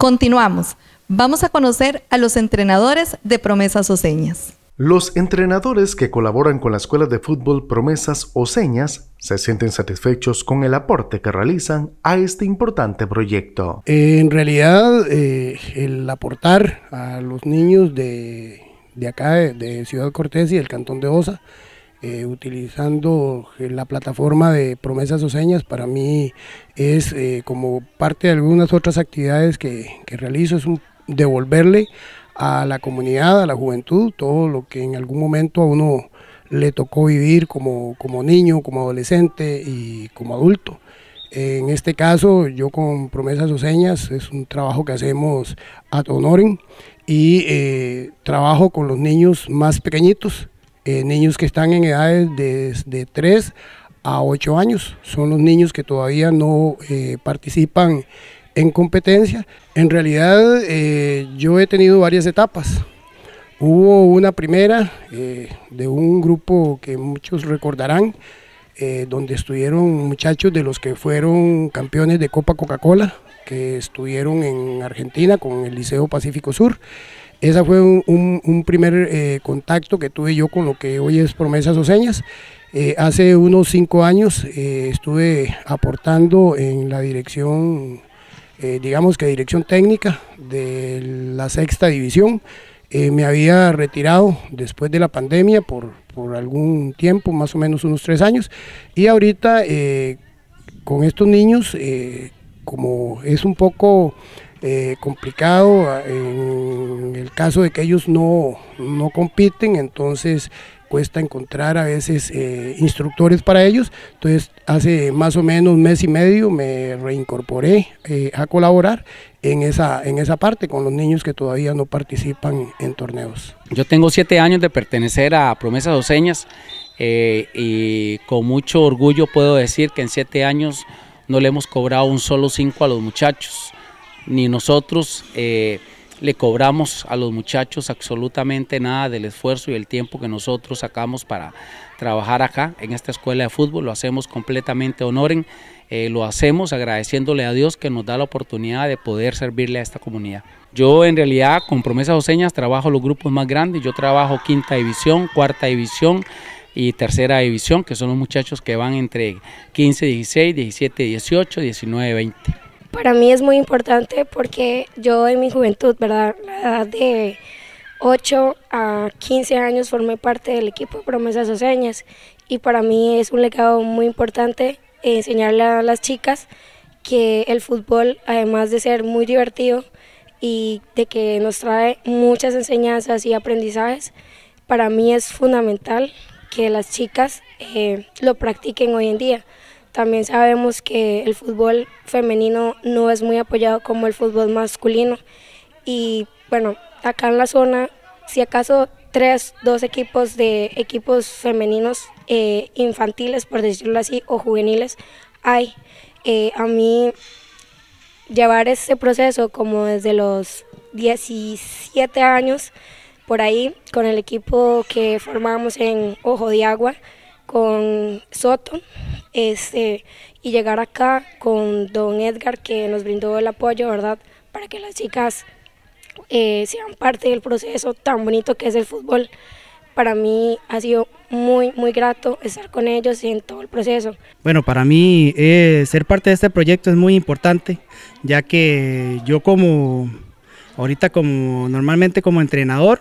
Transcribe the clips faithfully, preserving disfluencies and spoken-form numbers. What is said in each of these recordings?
Continuamos. Vamos a conocer a los entrenadores de Promesas Oseñas. Los entrenadores que colaboran con la Escuela de Fútbol Promesas Oseñas se sienten satisfechos con el aporte que realizan a este importante proyecto. Eh, en realidad, eh, el aportar a los niños de, de acá, de, de Ciudad Cortés y del Cantón de Osa, eh, utilizando la plataforma de Promesas Oseñas, para mí es eh, como parte de algunas otras actividades que, que realizo, es un, devolverle a la comunidad, a la juventud, todo lo que en algún momento a uno le tocó vivir como, como niño, como adolescente y como adulto. En este caso, yo con Promesas Oseñas, es un trabajo que hacemos ad honorem y eh, trabajo con los niños más pequeñitos, eh, niños que están en edades de, de tres a ocho años, son los niños que todavía no eh, participan en competencia. En realidad eh, yo he tenido varias etapas. Hubo una primera eh, de un grupo que muchos recordarán, eh, donde estuvieron muchachos de los que fueron campeones de Copa Coca-Cola, que estuvieron en Argentina con el Liceo Pacífico Sur. Ese fue un, un, un primer eh, contacto que tuve yo con lo que hoy es Promesas Oseñas. Eh, hace unos cinco años eh, estuve aportando en la dirección, Eh, digamos que dirección técnica de la sexta división. Eh, me había retirado después de la pandemia por, por algún tiempo, más o menos unos tres años, y ahorita eh, con estos niños, eh, como es un poco eh, complicado en el caso de que ellos no, no compiten, entonces cuesta encontrar a veces eh, instructores para ellos. Entonces hace más o menos un mes y medio me reincorporé eh, a colaborar en esa, en esa parte con los niños que todavía no participan en torneos. Yo tengo siete años de pertenecer a Promesas Oseñas eh, y con mucho orgullo puedo decir que en siete años no le hemos cobrado un solo cinco a los muchachos, ni nosotros eh, le cobramos a los muchachos absolutamente nada del esfuerzo y el tiempo que nosotros sacamos para trabajar acá en esta escuela de fútbol. Lo hacemos completamente honoren, eh, lo hacemos agradeciéndole a Dios que nos da la oportunidad de poder servirle a esta comunidad. Yo en realidad con Promesas Oseñas trabajo los grupos más grandes, yo trabajo quinta división, cuarta división y tercera división, que son los muchachos que van entre quince, dieciséis, diecisiete, dieciocho, diecinueve, veinte. Para mí es muy importante porque yo en mi juventud, ¿verdad?, la edad de ocho a quince años formé parte del equipo de Promesas Oseñas y para mí es un legado muy importante enseñarle a las chicas que el fútbol, además de ser muy divertido y de que nos trae muchas enseñanzas y aprendizajes, para mí es fundamental que las chicas eh, lo practiquen hoy en día. También sabemos que el fútbol femenino no es muy apoyado como el fútbol masculino y bueno, acá en la zona, si acaso tres, dos equipos de equipos femeninos eh, infantiles, por decirlo así, o juveniles hay. Eh, a mí llevar ese proceso como desde los diecisiete años, por ahí, con el equipo que formamos en Ojo de Agua, con Soto, este, y llegar acá con don Edgar, que nos brindó el apoyo, ¿verdad?, para que las chicas eh, sean parte del proceso tan bonito que es el fútbol. Para mí ha sido muy, muy grato estar con ellos en todo el proceso. Bueno, para mí eh, ser parte de este proyecto es muy importante, ya que yo como, ahorita como, normalmente como entrenador,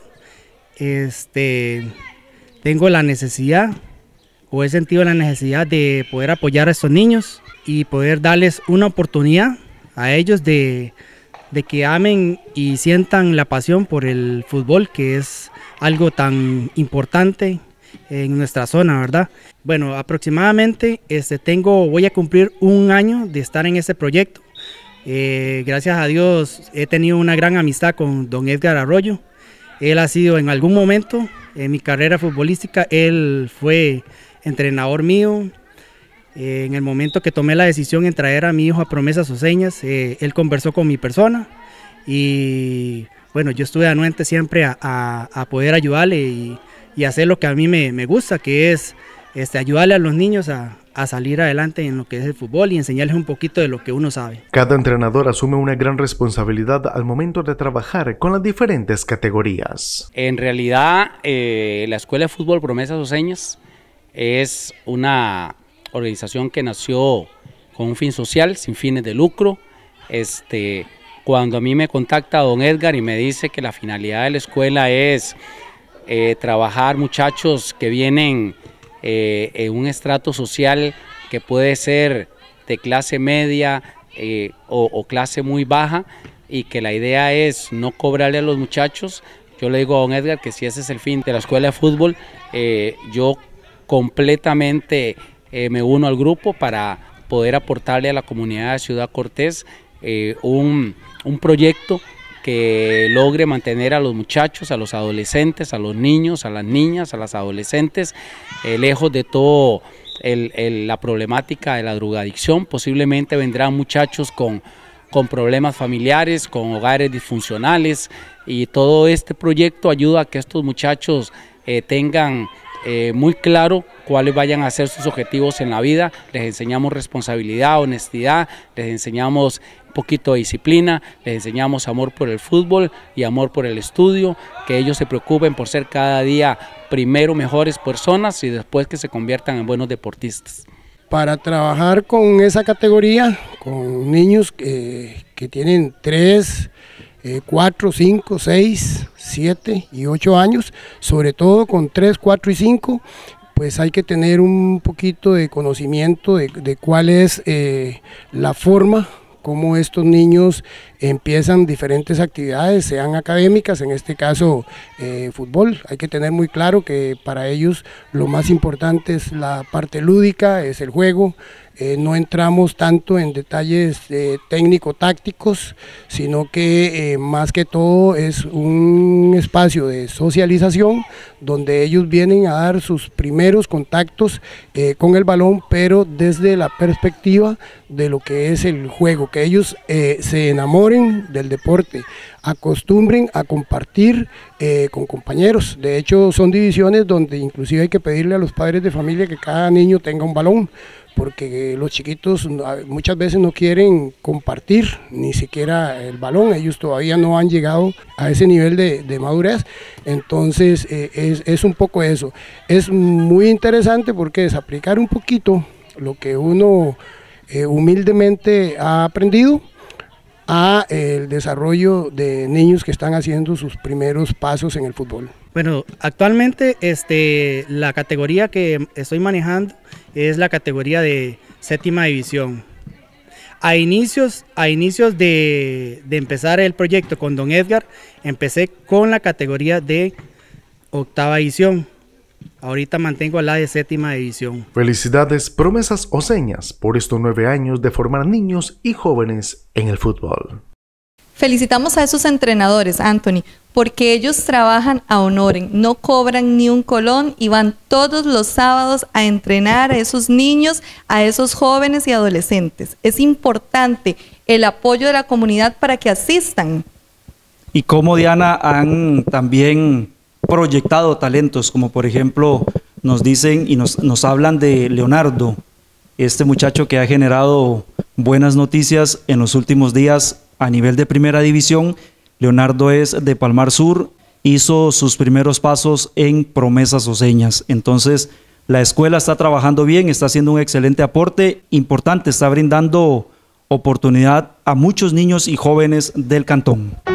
este, tengo la necesidad o he sentido la necesidad de poder apoyar a estos niños y poder darles una oportunidad a ellos de, de que amen y sientan la pasión por el fútbol, que es algo tan importante en nuestra zona, ¿verdad? Bueno, aproximadamente este, tengo, voy a cumplir un año de estar en este proyecto. Eh, gracias a Dios he tenido una gran amistad con don Edgar Arroyo. Él ha sido en algún momento en mi carrera futbolística, él fue entrenador mío. Eh, en el momento que tomé la decisión en traer a mi hijo a Promesas Oseñas, eh, él conversó con mi persona y bueno, yo estuve anuente siempre a, a, a poder ayudarle y, y hacer lo que a mí me, me gusta, que es este, ayudarle a los niños a, a salir adelante en lo que es el fútbol y enseñarles un poquito de lo que uno sabe. Cada entrenador asume una gran responsabilidad al momento de trabajar con las diferentes categorías. En realidad, eh, la Escuela de Fútbol Promesas Oseñas es una organización que nació con un fin social, sin fines de lucro. Este, cuando a mí me contacta don Edgar y me dice que la finalidad de la escuela es eh, trabajar muchachos que vienen eh, en un estrato social que puede ser de clase media eh, o, o clase muy baja, y que la idea es no cobrarle a los muchachos, yo le digo a don Edgar que si ese es el fin de la escuela de fútbol, eh, yo completamente eh, me uno al grupo para poder aportarle a la comunidad de Ciudad Cortés eh, un, un proyecto que logre mantener a los muchachos, a los adolescentes, a los niños, a las niñas, a las adolescentes, eh, lejos de todo el, el, la problemática de la drogadicción. Posiblemente vendrán muchachos con, con problemas familiares, con hogares disfuncionales, y todo este proyecto ayuda a que estos muchachos eh, tengan eh, muy claro cuáles vayan a ser sus objetivos en la vida. Les enseñamos responsabilidad, honestidad, les enseñamos un poquito de disciplina, les enseñamos amor por el fútbol y amor por el estudio, que ellos se preocupen por ser cada día primero mejores personas y después que se conviertan en buenos deportistas. Para trabajar con esa categoría, con niños que, que tienen tres, cuatro, cinco, seis, siete y ocho años, sobre todo con tres, cuatro y cinco, pues hay que tener un poquito de conocimiento de, de cuál es eh, la forma cómo estos niños empiezan diferentes actividades, sean académicas, en este caso eh, fútbol. Hay que tener muy claro que para ellos lo más importante es la parte lúdica, es el juego. Eh, no entramos tanto en detalles eh, técnico-tácticos, sino que eh, más que todo es un espacio de socialización donde ellos vienen a dar sus primeros contactos eh, con el balón, pero desde la perspectiva de lo que es el juego, que ellos eh, se enamoren del deporte, acostumbren a compartir eh, con compañeros. De hecho, son divisiones donde inclusive hay que pedirle a los padres de familia que cada niño tenga un balón, porque los chiquitos muchas veces no quieren compartir ni siquiera el balón, ellos todavía no han llegado a ese nivel de, de madurez. Entonces eh, es, es un poco eso. Es muy interesante porque es aplicar un poquito lo que uno eh, humildemente ha aprendido a el desarrollo de niños que están haciendo sus primeros pasos en el fútbol. Bueno, actualmente este, la categoría que estoy manejando es la categoría de séptima división. A inicios, a inicios de, de empezar el proyecto con don Edgar, empecé con la categoría de octava división. Ahorita mantengo la de séptima división. Felicidades Promesas Oseñas por estos nueve años de formar niños y jóvenes en el fútbol. Felicitamos a esos entrenadores, Anthony, porque ellos trabajan a honoren, no cobran ni un colón y van todos los sábados a entrenar a esos niños, a esos jóvenes y adolescentes. Es importante el apoyo de la comunidad para que asistan. Y como Diana han también proyectado talentos, como por ejemplo nos dicen y nos, nos hablan de Leonardo, este muchacho que ha generado buenas noticias en los últimos días a nivel de primera división. Leonardo es de Palmar Sur, hizo sus primeros pasos en Promesas Oseñas. Entonces la escuela está trabajando bien, está haciendo un excelente aporte importante, está brindando oportunidad a muchos niños y jóvenes del cantón.